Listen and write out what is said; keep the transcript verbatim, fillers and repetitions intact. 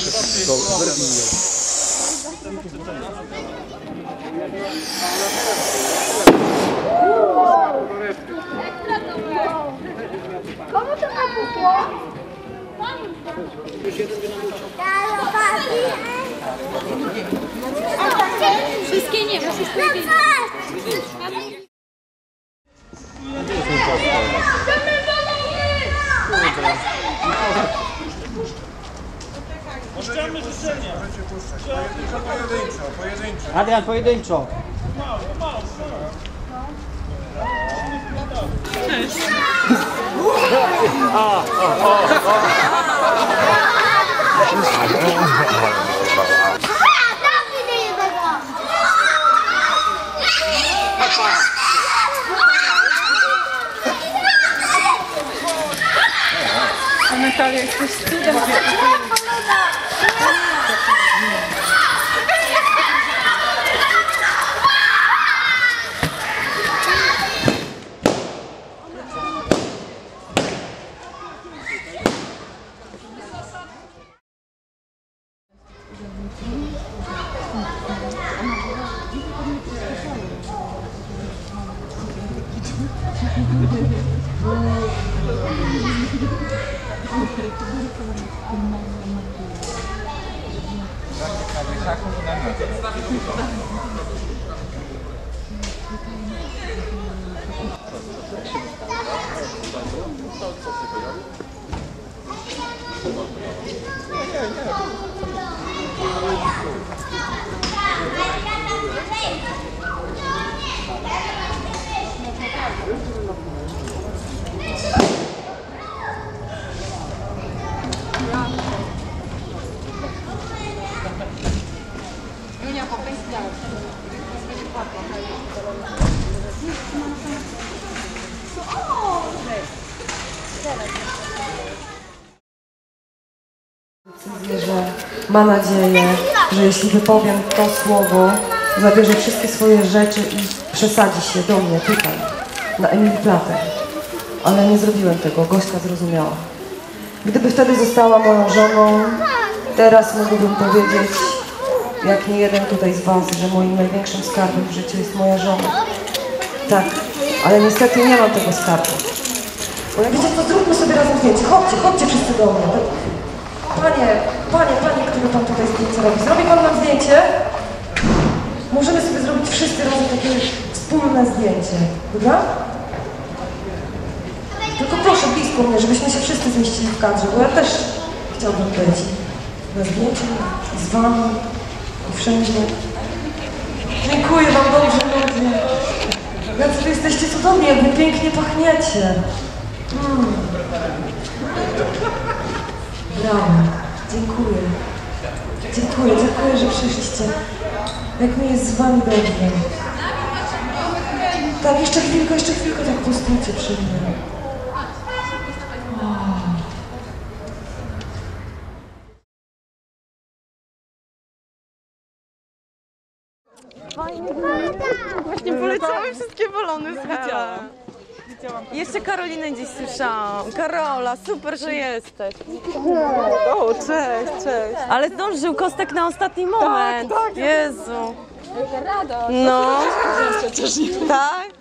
wszystko, zerwij mnie. Komu to napukło? Wszystkie nie, bo wszystkie nie. Puszczamy życzenia. Pojedynczo, pojedynczo. Adrian, pojedynczo. Mało, mało, Cześć. A Natalia, jesteś cudem. Że ma nadzieję, że jeśli wypowiem to słowo, zabierze wszystkie swoje rzeczy i przesadzi się do mnie tutaj, na Emilplatę. Ale nie zrobiłem tego, Gośka zrozumiała. Gdyby wtedy została moją żoną, teraz mógłbym powiedzieć, jak nie jeden tutaj z was, że moim największym skarbem w życiu jest moja żona. Tak, ale niestety nie mam tego skarbu. Bo jak wiecie, to zróbmy sobie razem zdjęcie. Chodźcie, chodźcie wszyscy do mnie. Panie, panie, panie, który pan tutaj zdjęcie robi, zrobi pan nam zdjęcie? Możemy sobie zrobić wszyscy razem takie wspólne zdjęcie, dobra? Tylko proszę blisko mnie, żebyśmy się wszyscy zmieścili w kadrze, bo ja też chciałbym być na zdjęciu z wami i wszędzie. Dziękuję wam dobrze, ludzie. Jacy wy jesteście cudowni, jak wy pięknie pachniecie. Mm. Brawo, dziękuję. Dziękuję, dziękuję, że przyszliście. Jak mi jest z wami dobrze. Tak, jeszcze chwilkę, jeszcze chwilkę, tak postójcie przy mnie. Właśnie poleciały wszystkie balony z Hela. Jeszcze Karolinę dziś słyszałam. Karola, super, że jesteś. O, cześć, cześć. Ale zdążył Kostek na ostatni moment. Tak, tak. Jezu. Radość. No. Tak?